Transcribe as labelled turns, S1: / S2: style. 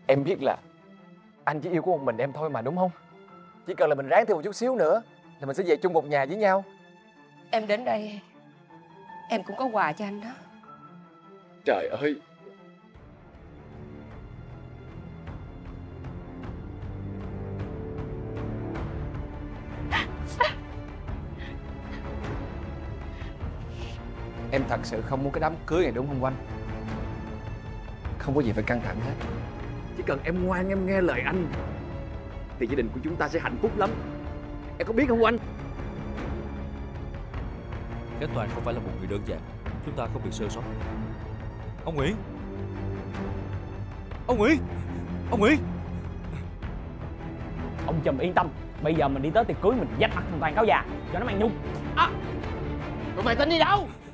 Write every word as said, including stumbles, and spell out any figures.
S1: Em biết là anh chỉ yêu của một mình em thôi mà, đúng không? Chỉ cần là mình ráng thêm một chút xíu nữa là mình sẽ về chung một nhà với nhau.
S2: Em đến đây em cũng có quà cho anh đó.
S1: Trời ơi, em thật sự không muốn cái đám cưới này đúng không Oanh? Không có gì phải căng thẳng hết. Chỉ cần em ngoan, em nghe lời anh thì gia đình của chúng ta sẽ hạnh phúc lắm. Em có biết không Oanh?
S3: Khánh Toàn không phải là một người đơn giản, chúng ta không được sơ sót. Ông Nguyễn! Ông Nguyễn! Ông Nguyễn!
S4: Ông Trùm yên tâm, bây giờ mình đi tới tiệc cưới mình vạch mặt thằng Toàn cáo già cho nó mang nhung. À,
S1: Tụi mày tính đi đâu?